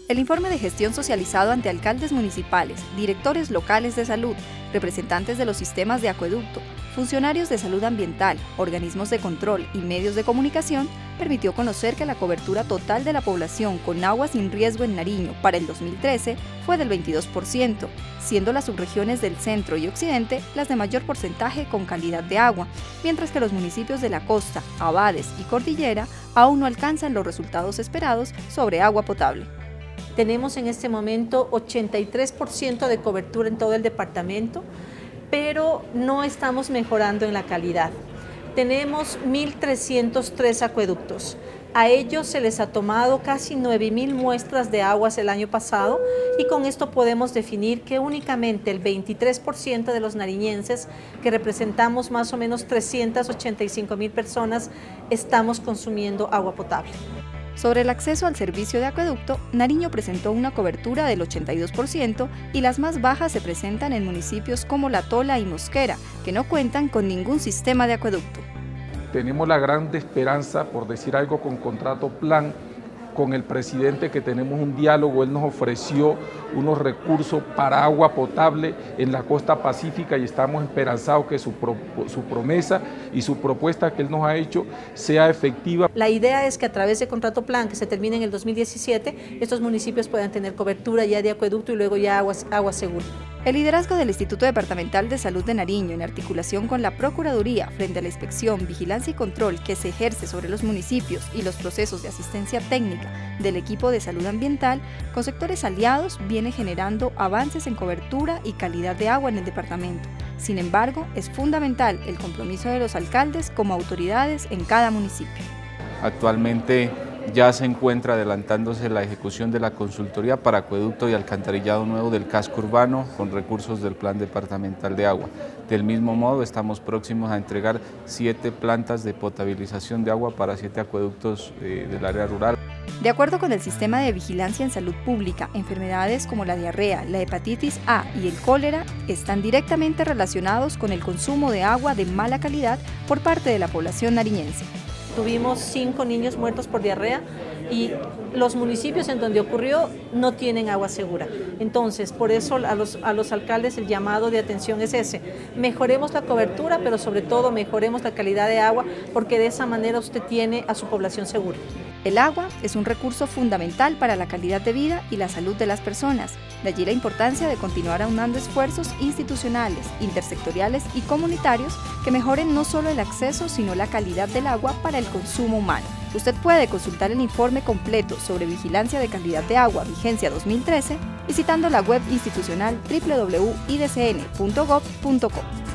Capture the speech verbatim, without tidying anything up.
El informe de gestión socializado ante alcaldes municipales, directores locales de salud, representantes de los sistemas de acueducto, funcionarios de salud ambiental, organismos de control y medios de comunicación permitió conocer que la cobertura total de la población con agua sin riesgo en Nariño para el dos mil trece fue del veintidós por ciento, siendo las subregiones del centro y occidente las de mayor porcentaje con calidad de agua, mientras que los municipios de la costa, Abades y Cordillera aún no alcanzan los resultados esperados sobre agua potable. Tenemos en este momento ochenta y tres por ciento de cobertura en todo el departamento, pero no estamos mejorando en la calidad. Tenemos mil trescientos tres acueductos. A ellos se les ha tomado casi nueve mil muestras de aguas el año pasado y con esto podemos definir que únicamente el veintitrés por ciento de los nariñenses, que representamos más o menos trescientas ochenta y cinco mil personas, estamos consumiendo agua potable. Sobre el acceso al servicio de acueducto, Nariño presentó una cobertura del ochenta y dos por ciento y las más bajas se presentan en municipios como La Tola y Mosquera, que no cuentan con ningún sistema de acueducto. Tenemos la gran esperanza, por decir algo, con contrato plan, con el presidente, que tenemos un diálogo. Él nos ofreció unos recursos para agua potable en la costa pacífica y estamos esperanzados que su, pro, su promesa y su propuesta que él nos ha hecho sea efectiva. La idea es que a través de contrato plan que se termine en el dos mil diecisiete, estos municipios puedan tener cobertura ya de acueducto y luego ya agua, agua segura. El liderazgo del Instituto Departamental de Salud de Nariño, en articulación con la Procuraduría frente a la inspección, vigilancia y control que se ejerce sobre los municipios y los procesos de asistencia técnica del equipo de salud ambiental, con sectores aliados viene generando avances en cobertura y calidad de agua en el departamento. Sin embargo, es fundamental el compromiso de los alcaldes como autoridades en cada municipio. Actualmente ya se encuentra adelantándose la ejecución de la consultoría para acueducto y alcantarillado nuevo del casco urbano con recursos del Plan Departamental de Agua. Del mismo modo, estamos próximos a entregar siete plantas de potabilización de agua para siete acueductos eh, del área rural. De acuerdo con el Sistema de Vigilancia en Salud Pública, enfermedades como la diarrea, la hepatitis A y el cólera están directamente relacionados con el consumo de agua de mala calidad por parte de la población nariñense. Tuvimos cinco niños muertos por diarrea y los municipios en donde ocurrió no tienen agua segura. Entonces, por eso a los, a los alcaldes el llamado de atención es ese. Mejoremos la cobertura, pero sobre todo mejoremos la calidad de agua, porque de esa manera usted tiene a su población segura. El agua es un recurso fundamental para la calidad de vida y la salud de las personas. De allí la importancia de continuar aunando esfuerzos institucionales, intersectoriales y comunitarios que mejoren no solo el acceso, sino la calidad del agua para el consumo humano. Usted puede consultar el informe completo sobre vigilancia de calidad de agua vigencia dos mil trece visitando la web institucional doble u doble u doble u punto i d c n punto gov punto co.